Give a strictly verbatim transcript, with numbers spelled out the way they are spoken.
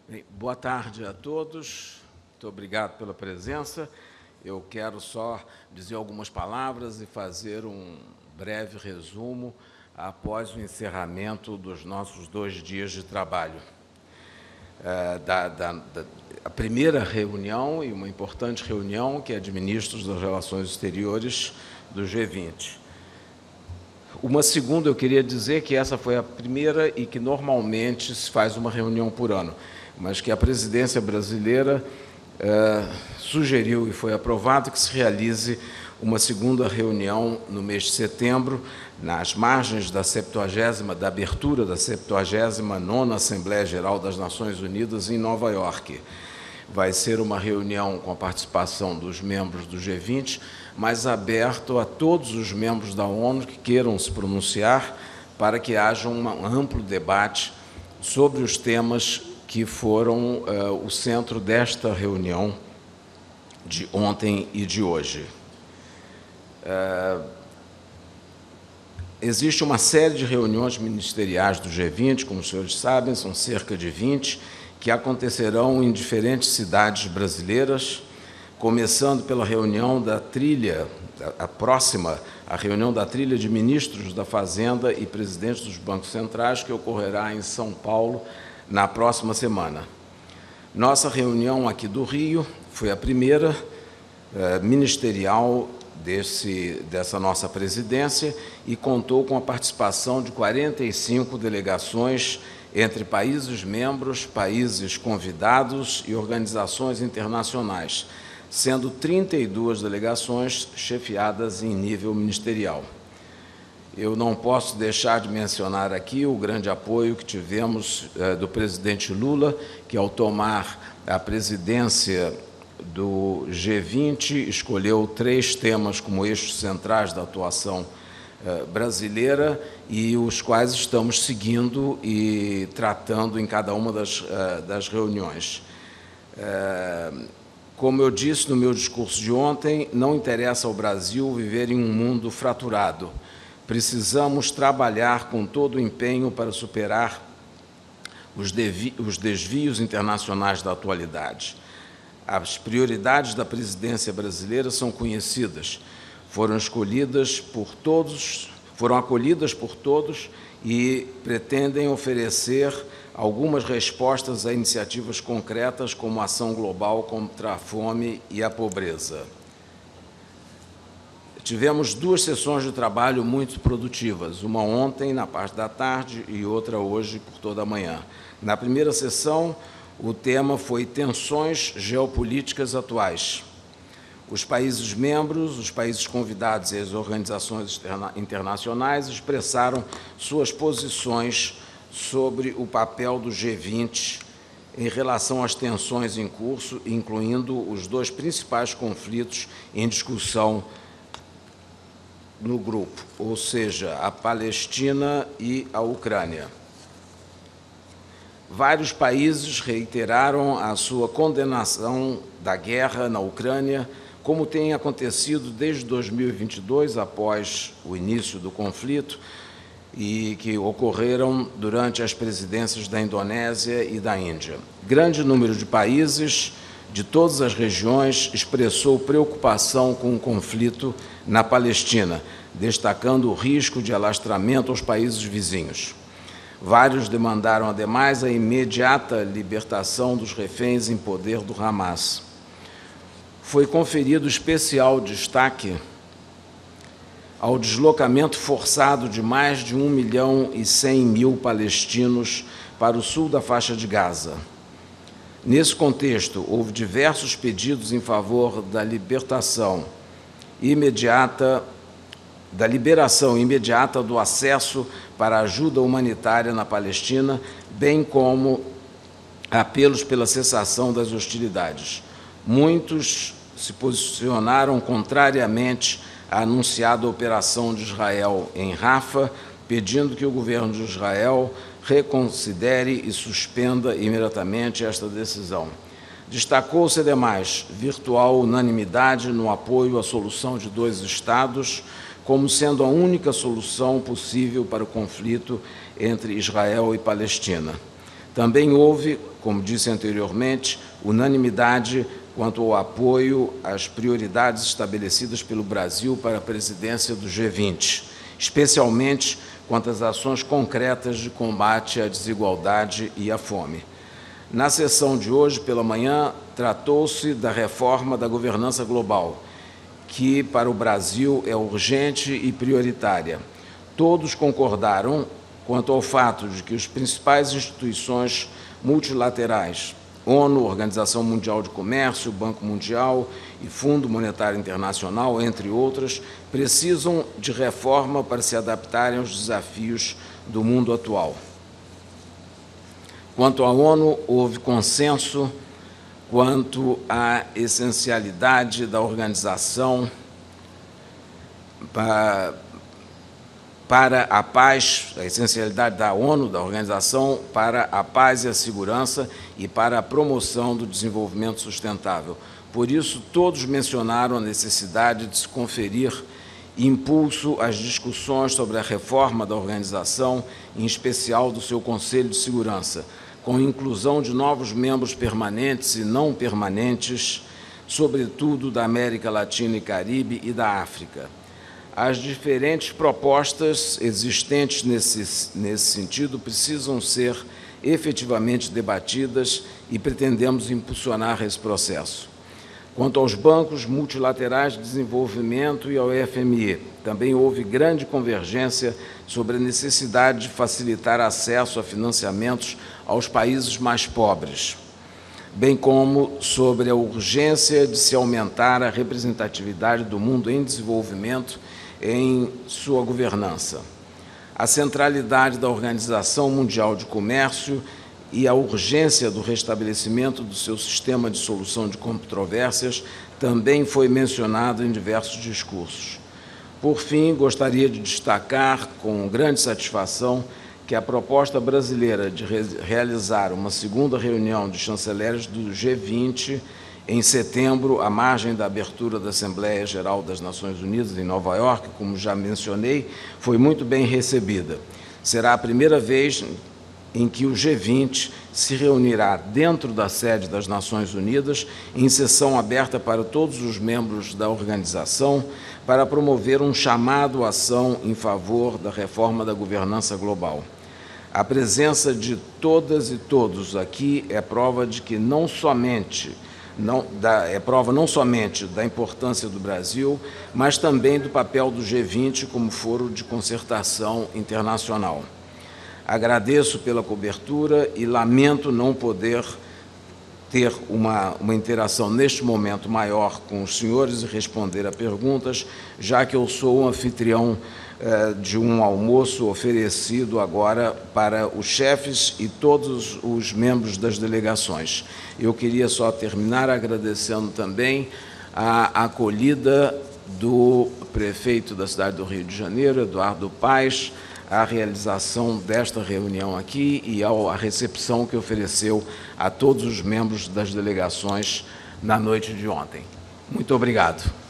Bem, boa tarde a todos, muito obrigado pela presença. Eu quero só dizer algumas palavras e fazer um breve resumo após o encerramento dos nossos dois dias de trabalho. É, da, da, da, a primeira reunião, e uma importante reunião, que é de ministros das Relações Exteriores do G vinte. Uma segunda, eu queria dizer que essa foi a primeira e que normalmente se faz uma reunião por ano, mas que a presidência brasileira eh, sugeriu e foi aprovado que se realize uma segunda reunião no mês de setembro, nas margens da septuagésima, da abertura da septuagésima nona Assembleia Geral das Nações Unidas em Nova York. Vai ser uma reunião com a participação dos membros do G vinte, mas aberto a todos os membros da ONU que queiram se pronunciar para que haja um amplo debate sobre os temas que foram uh, o centro desta reunião de ontem e de hoje. Uh, existe uma série de reuniões ministeriais do G vinte, como os senhores sabem, são cerca de vinte, que acontecerão em diferentes cidades brasileiras, começando pela reunião da trilha, a próxima, a reunião da trilha de ministros da Fazenda e presidentes dos bancos centrais, que ocorrerá em São Paulo na próxima semana. Nossa reunião aqui do Rio foi a primeira eh, ministerial desse, dessa nossa presidência e contou com a participação de quarenta e cinco delegações entre países membros, países convidados e organizações internacionais, sendo trinta e duas delegações chefiadas em nível ministerial. Eu não posso deixar de mencionar aqui o grande apoio que tivemos eh, do presidente Lula, que, ao tomar a presidência do G vinte, escolheu três temas como eixos centrais da atuação eh, brasileira e os quais estamos seguindo e tratando em cada uma das, eh, das reuniões. Eh, Como eu disse no meu discurso de ontem, não interessa ao Brasil viver em um mundo fraturado. Precisamos trabalhar com todo o empenho para superar os, os desvios internacionais da atualidade. As prioridades da presidência brasileira são conhecidas, foram escolhidas por todos, foram acolhidas por todos e pretendem oferecer algumas respostas a iniciativas concretas, como a ação global contra a fome e a pobreza. Tivemos duas sessões de trabalho muito produtivas, uma ontem, na parte da tarde, e outra hoje, por toda a manhã. Na primeira sessão, o tema foi tensões geopolíticas atuais. Os países membros, os países convidados e as organizações internacionais expressaram suas posições sobre o papel do G vinte em relação às tensões em curso, incluindo os dois principais conflitos em discussão no grupo, ou seja, a Palestina e a Ucrânia. Vários países reiteraram a sua condenação da guerra na Ucrânia, como tem acontecido desde dois mil e vinte e dois, após o início do conflito, e que ocorreram durante as presidências da Indonésia e da Índia. Grande número de países de todas as regiões expressou preocupação com o conflito na Palestina, destacando o risco de alastramento aos países vizinhos. Vários demandaram, ademais, a imediata libertação dos reféns em poder do Hamas. Foi conferido especial destaque ao deslocamento forçado de mais de um milhão e cem mil palestinos para o sul da faixa de Gaza. Nesse contexto, houve diversos pedidos em favor da libertação imediata, da liberação imediata do acesso para ajuda humanitária na Palestina, bem como apelos pela cessação das hostilidades. Muitos se posicionaram contrariamente a anunciada operação de Israel em Rafa, pedindo que o governo de Israel reconsidere e suspenda imediatamente esta decisão. Destacou-se, ademais, virtual unanimidade no apoio à solução de dois Estados, como sendo a única solução possível para o conflito entre Israel e Palestina. Também houve como disse anteriormente, unanimidade quanto ao apoio às prioridades estabelecidas pelo Brasil para a presidência do G vinte, especialmente quanto às ações concretas de combate à desigualdade e à fome. Na sessão de hoje, pela manhã, tratou-se da reforma da governança global, que para o Brasil é urgente e prioritária. Todos concordaram quanto ao fato de que as principais instituições multilaterais, ONU, Organização Mundial de Comércio, Banco Mundial e Fundo Monetário Internacional, entre outras, precisam de reforma para se adaptarem aos desafios do mundo atual. Quanto à ONU, houve consenso quanto à essencialidade da organização para, para a paz, a essencialidade da ONU, da organização, para a paz e a segurança e para a promoção do desenvolvimento sustentável. Por isso, todos mencionaram a necessidade de se conferir impulso às discussões sobre a reforma da organização, em especial do seu Conselho de Segurança, com inclusão de novos membros permanentes e não permanentes, sobretudo da América Latina e Caribe e da África. As diferentes propostas existentes nesse, nesse sentido precisam ser efetivamente debatidas e pretendemos impulsionar esse processo. Quanto aos bancos multilaterais de desenvolvimento e ao F M E, também houve grande convergência sobre a necessidade de facilitar acesso a financiamentos aos países mais pobres, bem como sobre a urgência de se aumentar a representatividade do mundo em desenvolvimento em sua governança. A centralidade da Organização Mundial de Comércio e a urgência do restabelecimento do seu sistema de solução de controvérsias também foi mencionado em diversos discursos. Por fim, gostaria de destacar com grande satisfação que a proposta brasileira de re realizar uma segunda reunião de chanceleres do G vinte em setembro, à margem da abertura da Assembleia Geral das Nações Unidas em Nova York, como já mencionei, foi muito bem recebida. Será a primeira vez em que o G vinte se reunirá dentro da sede das Nações Unidas, em sessão aberta para todos os membros da organização, para promover um chamado à ação em favor da reforma da governança global. A presença de todas e todos aqui é prova de que não somente não, da, é prova não somente da importância do Brasil, mas também do papel do G vinte como foro de concertação internacional. Agradeço pela cobertura e lamento não poder ter uma, uma interação neste momento maior com os senhores e responder a perguntas, já que eu sou um anfitrião eh, de um almoço oferecido agora para os chefes e todos os membros das delegações. Eu queria só terminar agradecendo também a acolhida do prefeito da cidade do Rio de Janeiro, Eduardo Paes, a realização desta reunião aqui e a recepção que ofereceu a todos os membros das delegações na noite de ontem. Muito obrigado.